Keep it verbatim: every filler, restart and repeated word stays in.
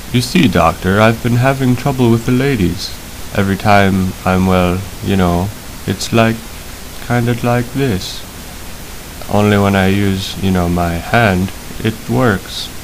You see, doctor, I've been having trouble with the ladies. Every time I'm, well, you know, it's like, kinda like this. Only when I use, you know, my hand, it works.